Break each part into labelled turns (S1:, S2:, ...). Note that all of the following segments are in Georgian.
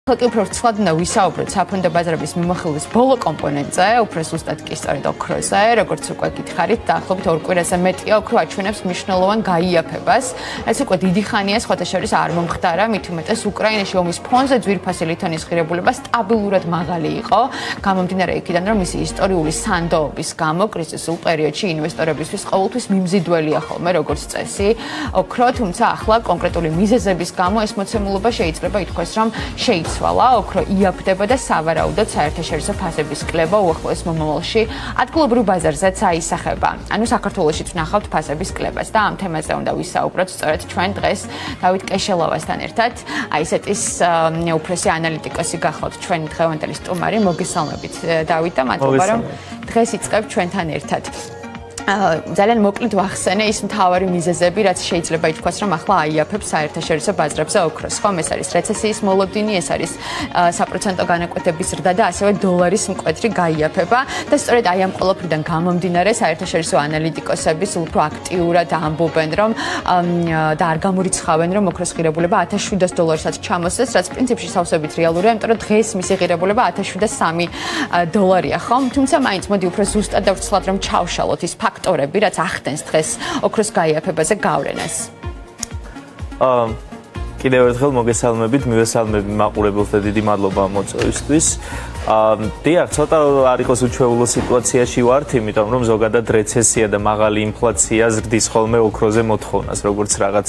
S1: Უფრო ცვლად უნდა ვისაუბროთ საფონდო ბაზრების მიმოხილვის ბოლო კომპონენტზე, უფრო ზუსტად კი სწორედ ოქროზე, როგორც უკვე გითხარით, დაახლოებით 2 კვირაზე მეტია ოქრო აჩვენებს მნიშვნელოვან გაიაფებას. ეს უკვე დიდი ხანია, სხვათა შორის არ მომხდარა, მით უმეტეს უკრაინაში ომის ფონზე ძვირფასი ლითონის ღირებულება სტაბილურად მაღალი იყო, გამომდინარე იქიდან, რომ მისი ისტორიული სანდოობის გამო კრიზისულ პერიოდში ინვესტორებისთვის ყოველთვის მიმზიდველია ხოლმე, როგორც წესი, ოქრო, თუმცა ახლა კონკრეტული მიზეზების გამო ეს მოცემულობა შეიძლება ითქვას, რომ ოქრო იაფდება და სავარაუდოდ საერთაშორისო ფასების კლება უახლოეს მომავალში ადგილობრივ ბაზარზეც აისახება. ანუ საქართველოშიც ვნახავთ ფასების კლებას და ამ თემაზე უნდა ვისაუბროთ სწორედ ჩვენ დღეს დავით კეშელავასთან ერთად. ISET-ის უფროსი ანალიტიკოსი გახლავთ ჩვენი დღევანდელი სტუმარი. მოგესალმებით დავით და მადლობა რომ დღეს იწყებ ჩვენთან ერთად. ძალიან მოკლედ ვახსენე ის მთავარი მიზეზები, რაც შეიძლება ითქვას, რომ ახლა აიაფებს საერთაშორისო ბაზრებზე ოქროს. ხომ ეს არის რეცესიის მოლოდინი, ეს არის საპროცენტო განაკვეთების ზრდა და ასევე დოლარის მკვეთრი გაიაფება და სწორედ აი ამ ყველაფრიდან გამომდინარე საერთაშორისო ანალიტიკოსები უფრო აქტიურად ამბობენ, რომ და არ გამორიცხავენ, რომ ოქროს ღირებულება $1,700-საც ჩამოსცეს, რაც პრინციპში სავსებით რეალურია, იმიტომ რომ დღეს მისი ღირებულება $1,003-ია, ხომ? თუმცა მაინც მოდი უფრო ზუსტად დავცლოთ, რომ ჩავშალოთ ის ფაქტორები, რაც ახდენს დღეს ოქროს გაიაფებაზე გავლენას.
S2: კიდევ ერთხელ მოგესალმებით, მივესალმები მაყურებელს და დიდი მადლობა მოწვევისთვის. დიახ, ცოტა არ იყოს უჩვეულო სიტუაციაში ვართ, იმიტომ რომ ზოგადად რეცესია და მაღალი ინფლაცია ზრდის ხოლმე ოქროზე მოთხოვნას, როგორც რაღაც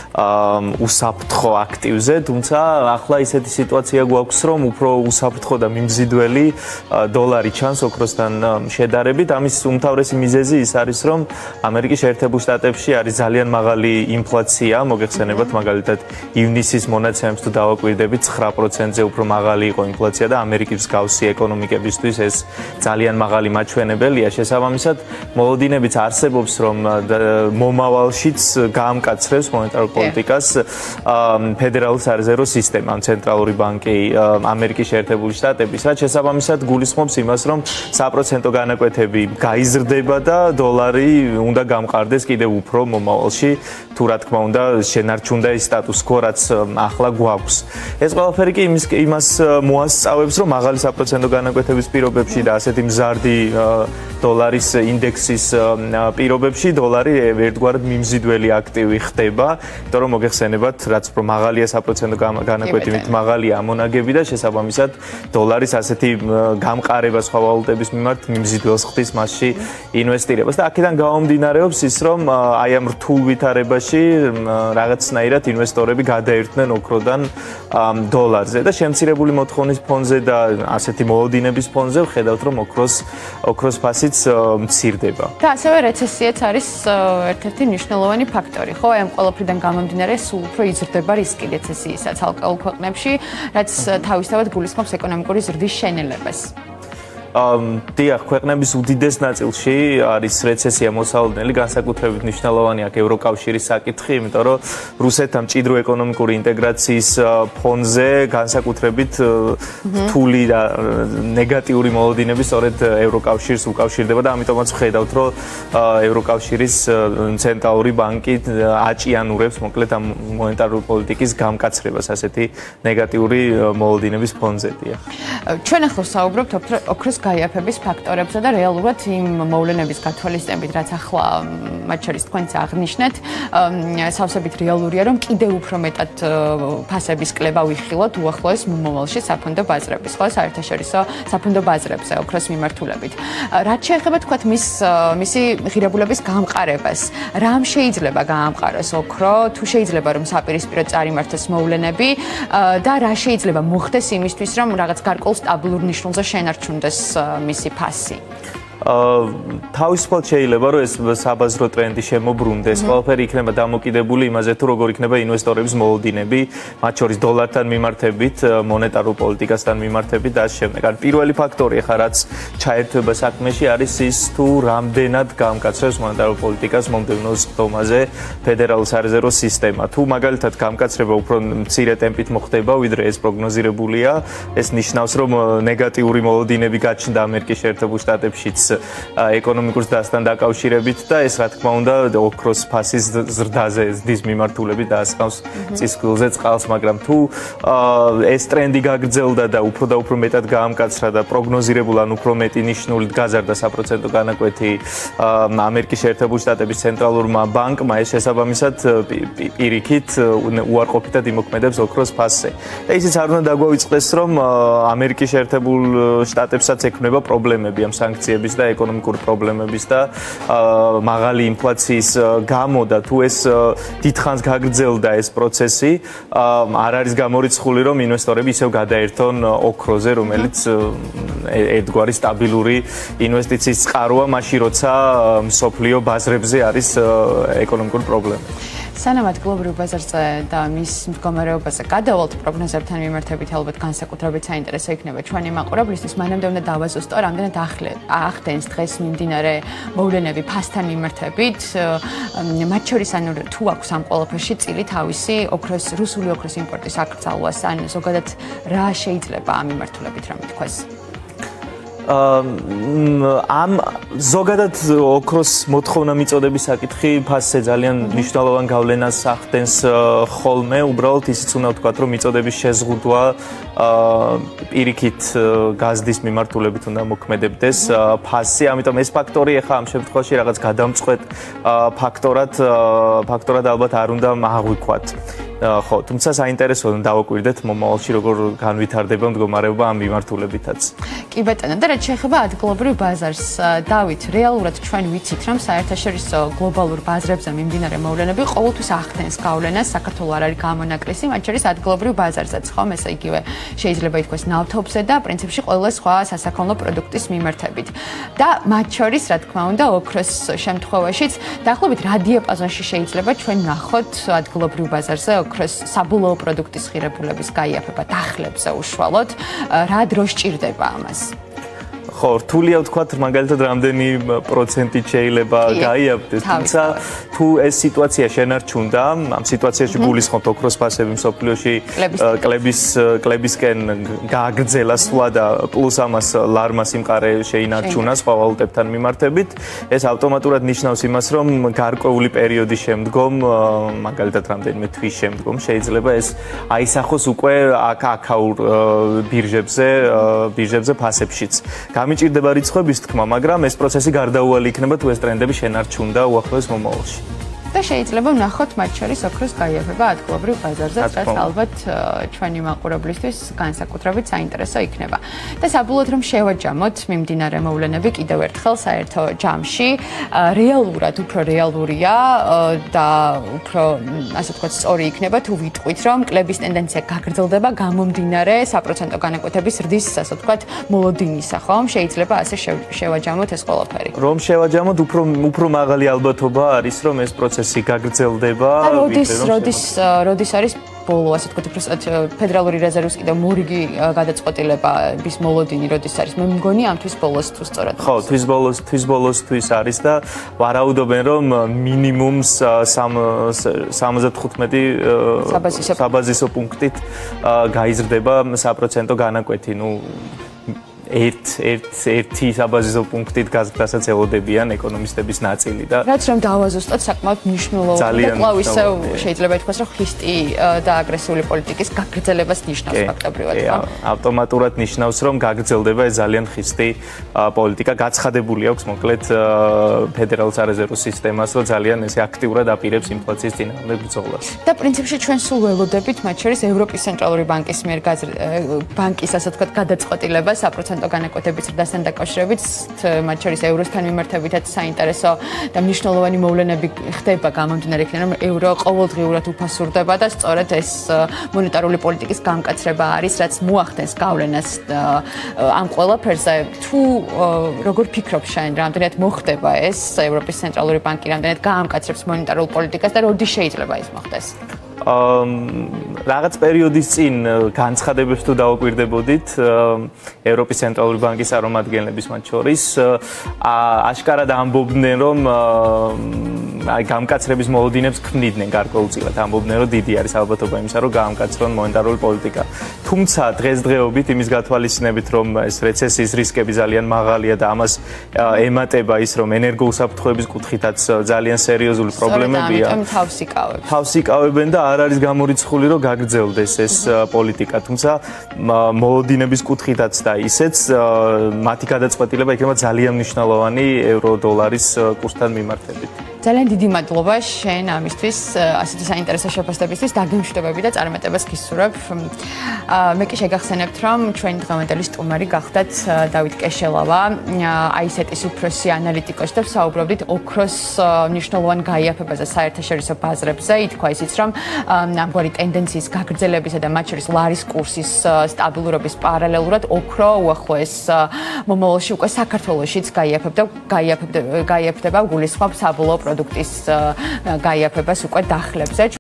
S2: უსაფრთხო აქტივზე, თუმცა ახლა ისეთი სიტუაცია გვაქვს, რომ უფრო უსაფრთხო და მიმზიდველი დოლარი ჩანს ოქროსთან შედარებით. ამის უმთავრესი მიზეზი ის არის, რომ ამერიკის შეერთებულ შტატებში არის ძალიან მაღალი ინფლაცია, მოგეხსენებათ მაგალითად ივნისის მონაცემებს თუ დავაკვირდებით 9%-ზე უფრო მაღალი იყო ინფლაცია და ამერიკის მსგავსი ეკონომიკებისთვის ეს ძალიან მაღალი მაჩვენებელია. შესაბამისად, მოლოდინებიც არსებობს, რომ მომავალშიც გაამკაცრებს მონეტარულ პოლიტიკას ფედერალური სარეზერვო სისტემა, ცენტრალური ბანკი ამერიკის შეერთებული შტატების, რაც შესაბამისად გულისხმობს იმას, რომ საპროცენტო განაკვეთები გაიზრდება და დოლარი უნდა გამყარდეს კიდევ უფრო მომავალში, თუ რა თქმა უნდა შენარჩუნდა ის სტატუს quo, რაც ახლა გვაქვს. ეს ყველაფერი კი იმას მოასწავებს, რომ მაღალი საპროცენტო განაკვეთების პირობებში და ასეთი მზარდი დოლარის ინდექსის პირობებში დოლარი ერთგვარად მიმზიდველი აქტივი ხდება, იმიტომ რომ მოგეხსენებათ, რაც უფრო მაღალია საპროცენტო განაკვეთი, მით მაღალია ამონაგები და შესაბამისად დოლარის ასეთი გამყარება სხვა ვალუტების მიმართ მიმზიდველს ხდის მასში ინვესტირებას. და აქედან გამომდინარეობს ის, რომ აი ამ რთულ ვითარებაში რაღაცნაირად ინვესტორები გადაერთნენ ოქროდან დოლარზე და შემცირებული მოთხოვნის ფონზე და ასეთი მოლოდინების ფონზე ვხედავთ, რომ ოქროს ფასიც მცირდება.
S1: და ასევე რეცესიაც არის ერთ-ერთი მნიშვნელოვანი ფაქტორი, ხო? აი ამ ყველაფრიდან გამომდინარე, სულ უფრო იზრდება რისკი რეცესიისა ცალკეულ ქვეყნებში, რაც თავისთავად გულისხმობს ეკონომიკური ზრდის შენელებას.
S2: დიახ, ქვეყნების უდიდეს ნაწილში არის რეცესია მოსალოდნელი, განსაკუთრებით მნიშვნელოვანი აქ ევროკავშირის საკითხი, იმიტომ რომ რუსეთთან მჭიდრო ეკონომიკური ინტეგრაციის ფონზე განსაკუთრებით რთული და ნეგატიური მოლოდინები სწორედ ევროკავშირს უკავშირდება და ამიტომაც ვხედავთ, რომ ევროკავშირის ცენტრალური ბანკი აჭიანურებს მოკლედ ამ მონეტარული პოლიტიკის გამკაცრებას ასეთი ნეგატიური მოლოდინების ფონზე.
S1: ჩვენ ახლა საუბრობთ ოქროს გაიაფების ფაქტორებზე და რეალურად იმ მოვლენების გათვალისწინებით, რაც ახლა მათ შორის თქვენც აღნიშნეთ, სავსებით რეალურია, რომ კიდევ უფრო მეტად ფასების კლება ვიხილოთ უახლოეს მომავალში საფონდო ბაზრების, ხო, საერთაშორისო საფონდო ბაზრებზე ოქროს მიმართულებით. რაც შეეხება თქვათ მისი ღირებულების გამყარებას, რამ შეიძლება გაამყაროს ოქრო, თუ შეიძლება რომ საპირისპირო წარიმართოს მოვლენები და რა შეიძლება მოხდეს იმისთვის, რომ რაღაც გარკვეულ სტაბილურ ნიშნულზე შენარჩუნდეს მისი ფასი.
S2: თავისუფლად შეიძლება რომ ეს საბაზრო ტრენდი შემოbrunდეს, ყველაფერი იქნება დამოკიდებული იმაზე თუ როგორ იქნება ინვესტორების მოლოდინები, მათ შორის დოლართან მიმართებით, მონეტარულ პოლიტიკასთან მიმართებით და ამ შემდეგ. ან პირველი ფაქტორი ხა რაც ჩაერთვება საქმეში არის ის თუ რამდენად გამკაცრებს მონეტარულ პოლიტიკას მომდევნო სხდომაზე ფედერალური სარეზერვო სისტემა. თუ მაგალითად გამკაცრება უფრო მცირე ტემპით მოხდება, ვიდრე ეს პროგნოზირებულია, ეს ნიშნავს რომ ნეგატიური მოლოდინები გაჩნდა ამერიკის შეერთებულ შტატებშიც ეკონომიკურ ზრდასთან დაკავშირებით და ეს რა თქმა უნდა ოქროს ფასის ზრდაზე ზრდის მიმართულებით დაასხავს წისქვილზე წყალს, მაგრამ თუ ეს ტრენდი გაგრძელდა და უფრო მეტად გაამკაცრა და პროგნოზირებულ ან უფრო მეტი ნიშნულით გაზარდა საპროცენტო განაკვეთი ამერიკის შეერთებული შტატების ცენტრალურმა ბანკმა, ეს შესაბამისად პირიქით უარყოფითად იმოქმედებს ოქროს ფასზე. და ისიც არ უნდა დაგვავიწყდეს, რომ ამერიკის შეერთებულ შტატებსაც ექმნება პრობლემები ამ სანქციების და ეკონომიკური პრობლემების და მაღალი ინფლაციის გამო და თუ ეს დიდხანს გაგრძელდა ეს პროცესი, არ არის გამორიცხული, რომ ინვესტორები ისევ გადაერთონ ოქროზე, რომელიც ერთგვარი სტაბილური ინვესტიციის წყაროა, მაშინ როცა მსოფლიო ბაზრებზე არის ეკონომიკური პრობლემები.
S1: სანამ ადგილობრივ ბაზარზე და მის მდგომარეობაზე გადავალთ პროგნოზებთან მიმართებით, ალბათ განსაკუთრებით საინტერესო იქნება ჩვენი მაყურებლისთვის. მანამდე უნდა დავაზუსტო, რამდენად ახდენს დღეს მიმდინარე მოვლენები ფასთან მიმართებით. მათ შორის თუ აქვს ამ ყველაფერში წილი თავისი რუსული ოქროს იმპორტის აკრძალვას, ან ზოგადად რა შეიძლება ამ მიმართულებით რომ ითქვას?
S2: ამ ზოგადად ოქროს მოთხოვნა მიწოდების საკითხი ფასზე ძალიან მნიშვნელოვან გავლენას ახდენს ხოლმე. უბრალოდ ისიც უნდა ვთქვათ, რომ მიწოდების შეზღუდვა პირიქით გაზდის მიმართულებით უნდა მოქმედებდეს ფასი. ამიტომ ეს ფაქტორი ახლა ამ შემთხვევაში რაღაც გადამწყვეტ ფაქტორად ალბათ არ უნდა აღვიქვათ. ხო, თუმცა საინტერესოა დავაკვირდეთ მომავალში როგორ განვითარდება მდგომარეობა ამ მიმართულებითაც.
S1: კი ბატონო, და რაც შეეხება ადგილობრივ ბაზარს, დავით, რეალურად ჩვენ ვიცით, რომ საერთაშორისო გლობალურ ბაზრებზე მიმდინარე მოვლენები ყოველთვის ახდენს გავლენას, საქართველოს არ არის გამონაკლისი, მათ შორის ადგილობრივ ბაზარზეც, ხომ, ესე იგივე შეიძლება ითქვას ნავთობზე და პრინციპში ყველა სხვა სასაქონლო პროდუქტის მიმართებით. და მათ შორის, რა თქმა უნდა, ოქროს შემთხვევაშიც დაახლოებით რა დიაპაზონში შეიძლება ჩვენ ვნახოთ ადგილობრივ ბაზარზე ოქროს საბოლოო პროდუქტის ღირებულების გაიაფება დახლებზე უშუალოდ, რა დროს ჭირდება ამას?
S2: ხო, რთულია ვთქვათ, მაგალითად რამდენი პროცენტით შეიძლება გაიაფდეს, თუმცა თუ ეს სიტუაცია შენარჩუნდა, ამ სიტუაციაში გულისხმობთ ოქროს ფასები მსოფლიოში კლებისკენ გააგრძელა სვლა და პლუს ამას ლარმა სიმყარე შეინარჩუნა სხვა ვალუტებთან მიმართებით, ეს ავტომატურად ნიშნავს იმას, რომ გარკვეული პერიოდის შემდგომ, მაგალითად რამდენიმე თვის შემდგომ შეიძლება ეს აისახოს უკვე აქაურ ბირჟებზე ფასებშიც. გამიჭირდება რიცხვების თქმა, მაგრამ ეს პროცესი გარდაუვალი იქნება თუ ეს ტრენდები შენარჩუნდა უახლოეს მომავალში.
S1: და შეიძლება ვნახოთ მათ შორის ოქროს გაიაფება ადგილობრივ ბაზარზე, რაც ალბათ ჩვენი მაყურებლისთვის განსაკუთრებით საინტერესო იქნება. და საბოლოოდ რომ შევაჯამოთ მიმდინარე მოვლენები კიდევ ერთხელ საერთო ჯამში, რეალურად უფრო რეალურია და უფრო, ასე ვთქვათ, სწორი იქნება თუ ვიტყვით, რომ კლების ტენდენცია გაგრძელდება გამომდინარე საპროცენტო განაკვეთების ზრდის, ასე ვთქვათ, მოლოდინისა, ხომ? შეიძლება ასე შევაჯამოთ ეს ყველაფერი.
S2: რომ შევაჯამოთ, უფრო მაღალი ალბათობა არის, რომ ეს პროცესი გაგრძელდება.
S1: როდის არის ბოლო, ასე ვთქვათ, უბრალოდ ფედერალური რეზერვის კიდევ მორიგი გადაწყვეტილების მოლოდინი როდის არის? მე მგონი ამ თვის ბოლოს თუ სწორად.
S2: ხო, თვის ბოლოსთვის არის და ვარაუდობენ, რომ მინიმუმს 75 საბაზისო პუნქტით გაიზრდება საპროცენტო განაკვეთი. ერთი საბაზისო პუნქტით გაზრდასაც ელოდებიან ეკონომისტების ნაწილი და
S1: რაც რომ დავაზუსტოთ საკმაოდ მნიშვნელოვანი და კვლავ ისევ შეიძლება ითქვას, რომ ხისტი და აგრესიული პოლიტიკის გაგრძელებას ნიშნავს ფაქტობრივად.
S2: ავტომატურად ნიშნავს, რომ გაგრძელდება ეს ძალიან ხისტი პოლიტიკა. გაცხადებული აქვს მოკლედ ფედერალურ სარეზერვო სისტემას, რომ ძალიან ესე აქტიურად აპირებს ინფლაციის წინააღმდეგ ბრძოლას.
S1: და პრინციპში ჩვენ სულ ველოდებით მათ შორის ევროპის ცენტრალური ბანკის მიერ ბანკის, ასე ვთქვათ, გადაწყვეტილებას საპროცენტო განაკვეთების ზრდასთან დაკავშირებით, მათ შორის ევროსთან მიმართებითაც საინტერესო და მნიშვნელოვანი მოვლენები ხდება გამომდინარე იქიდან, რომ ევრო ყოველდღიურად უფასურდება და სწორედ ეს მონეტარული პოლიტიკის გამკაცრება არის, რაც მოახდენს გავლენას ამ ყველაფერზე. თუ როგორ ფიქრობ შენ, რამდენად მოხდება ეს ევროპის ცენტრალური ბანკი, რამდენად გაამკაცრებს მონეტარულ პოლიტიკას და როდის შეიძლება ის მოხდეს? რაღაც პერიოდის წინ განცხადებებს თუ დავაკვირდებოდით ევროპის ცენტრალური ბანკის წარმომადგენლების მათ შორის აშკარად ამბობდნენ, რომ აი გამკაცრების მოლოდინებს ქმნიდნენ გარკვეულწილად, ამბობდნენ, რომ დიდი არის ალბათობა იმისა, რომ გაამკაცრონ მონეტარული პოლიტიკა.
S2: თუმცა დღესდღეობით იმის გათვალისწინებით, რომ ეს რეცესიის რისკები ძალიან მაღალია და ამას ემატება ის, რომ ენერგოუსაფრთხოების კუთხითაც ძალიან სერიოზული პრობლემებია. თავს იკავებენ და არ არის გამორიცხული, რომ გაგრძელდეს ეს პოლიტიკა. თუმცა მოლოდინების კუთხითაც და ისეც მათი გადაწყვეტილება იქნება ძალიან მნიშვნელოვანი ევრო-დოლარის კურსთან მიმართებით.
S1: ძალიან დიდი მადლობა შენ ამისთვის, ასეთი საინტერესო შეფასებისთვის, დაგემშვიდობები და წარმატებას გისურვებ. მე კი შეგახსენებთ, რომ ჩვენი დღევანდელი სტუმარი გახდათ დავით კეშელავა, ISET-ის უფროსი ანალიტიკოსი და საუბრობდით ოქროს მნიშვნელოვან გაიაფებაზე საერთაშორისო ბაზრებზე. ითქვა ისიც, რომ ამგვარი ტენდენციის გაგრძელებისა და მათ შორის ლარის კურსის სტაბილურობის პარალელურად ოქრო უახლოეს მომავალში უკვე საქართველოშიც გაიაფებდება გულისხმობ საბოლოო პროდუქტის გაიაფებას უკვე დახლებზე.